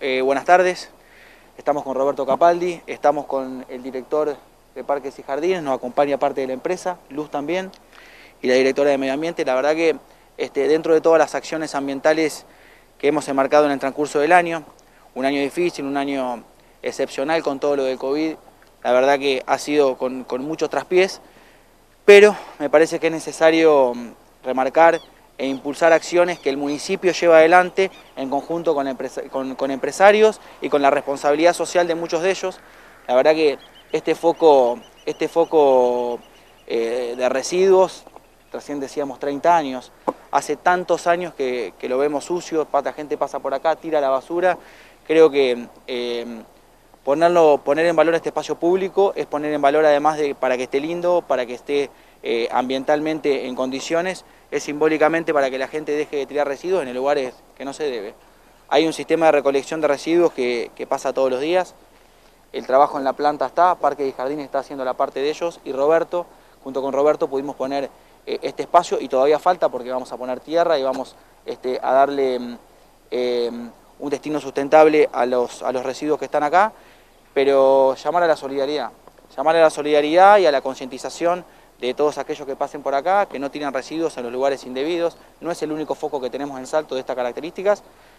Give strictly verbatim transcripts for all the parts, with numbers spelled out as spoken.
eh, buenas tardes. Estamos con Roberto Capaldi, estamos con el director de Parques y Jardines, nos acompaña parte de la empresa, Luz también, y la directora de Medio Ambiente. La verdad que este, dentro de todas las acciones ambientales que hemos enmarcado en el transcurso del año, un año difícil, un año excepcional con todo lo del COVID, la verdad que ha sido con, con muchos traspiés, pero me parece que es necesario remarcar e impulsar acciones que el municipio lleva adelante en conjunto con, empresa, con, con empresarios y con la responsabilidad social de muchos de ellos. La verdad que este foco, este foco eh, de residuos, recién decíamos treinta años, hace tantos años que, que lo vemos sucio, la gente pasa por acá, tira la basura. Creo que eh, ponerlo, poner en valor este espacio público es poner en valor, además de para que esté lindo, para que esté eh, ambientalmente en condiciones, es simbólicamente para que la gente deje de tirar residuos en lugares que no se debe. Hay un sistema de recolección de residuos que, que pasa todos los días, el trabajo en la planta está, Parques y Jardines está haciendo la parte de ellos, y Roberto, junto con Roberto pudimos poner eh, este espacio, y todavía falta porque vamos a poner tierra y vamos este, a darle eh, un destino sustentable a los, a los residuos que están acá, pero llamar a la solidaridad, llamar a la solidaridad y a la concientización de todos aquellos que pasen por acá, que no tiran residuos en los lugares indebidos. No es el único foco que tenemos en Salto de estas características,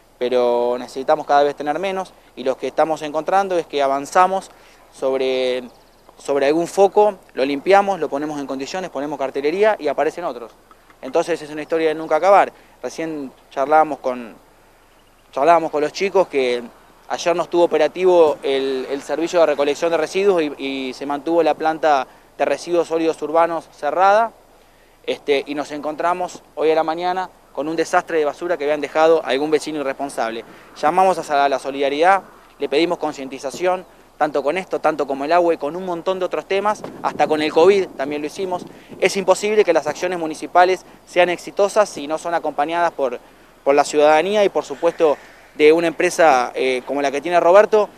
pero necesitamos cada vez tener menos, y lo que estamos encontrando es que avanzamos sobre, sobre algún foco, lo limpiamos, lo ponemos en condiciones, ponemos cartelería y aparecen otros. Entonces es una historia de nunca acabar. Recién charlábamos con, charlábamos con los chicos que ayer no estuvo operativo el, el servicio de recolección de residuos y, y se mantuvo la planta de residuos sólidos urbanos cerrada, este, y nos encontramos hoy a la mañana con un desastre de basura que habían dejado algún vecino irresponsable. Llamamos a la solidaridad, le pedimos concientización, tanto con esto, tanto como el agua y con un montón de otros temas, hasta con el COVID también lo hicimos. Es imposible que las acciones municipales sean exitosas si no son acompañadas por, por la ciudadanía y por supuesto de una empresa eh, como la que tiene Roberto,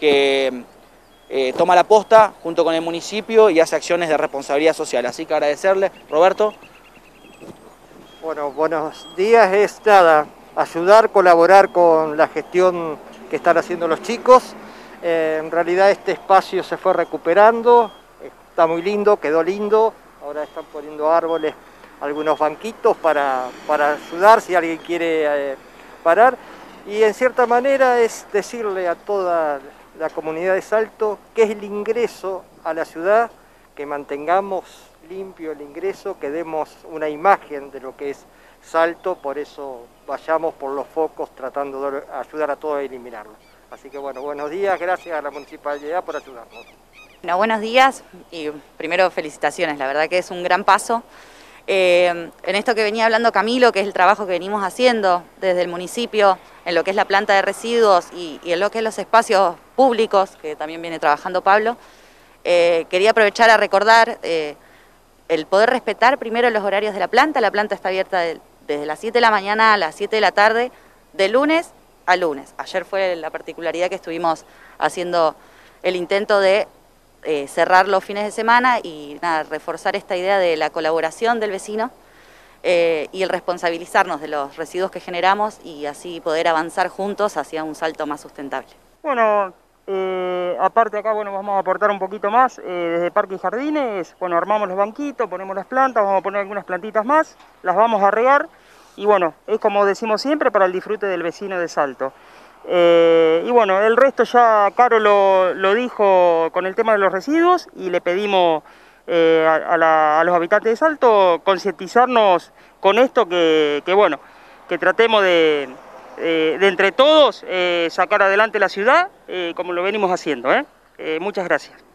que Eh, toma la posta junto con el municipio y hace acciones de responsabilidad social. Así que agradecerle. Roberto. Bueno, buenos días. Es nada, ayudar, colaborar con la gestión que están haciendo los chicos. Eh, en realidad este espacio se fue recuperando, está muy lindo, quedó lindo. Ahora están poniendo árboles, algunos banquitos para, para ayudar si alguien quiere eh, parar. Y en cierta manera es decirle a toda la comunidad de Salto que es el ingreso a la ciudad, que mantengamos limpio el ingreso, que demos una imagen de lo que es Salto, por eso vayamos por los focos tratando de ayudar a todos a eliminarlos. Así que bueno, buenos días, gracias a la Municipalidad por ayudarnos. Bueno, buenos días y primero felicitaciones, la verdad que es un gran paso. Eh, en esto que venía hablando Camilo, que es el trabajo que venimos haciendo desde el municipio, en lo que es la planta de residuos y, y en lo que es los espacios públicos, que también viene trabajando Pablo, eh, quería aprovechar a recordar eh, el poder respetar primero los horarios de la planta. La planta está abierta de, desde las siete de la mañana a las siete de la tarde, de lunes a lunes. Ayer fue la particularidad que estuvimos haciendo el intento de Eh, cerrar los fines de semana y nada, reforzar esta idea de la colaboración del vecino eh, y el responsabilizarnos de los residuos que generamos y así poder avanzar juntos hacia un Salto más sustentable. Bueno, eh, aparte acá bueno, vamos a aportar un poquito más, eh, desde Parques y Jardines, bueno, armamos los banquitos, ponemos las plantas, vamos a poner algunas plantitas más, las vamos a regar y bueno, es como decimos siempre, para el disfrute del vecino de Salto. Eh, y bueno, el resto ya Caro lo, lo dijo con el tema de los residuos y le pedimos eh, a, a, la, a los habitantes de Salto concientizarnos con esto, que, que bueno, que tratemos de, eh, de entre todos eh, sacar adelante la ciudad eh, como lo venimos haciendo. ¿eh? Eh, muchas gracias.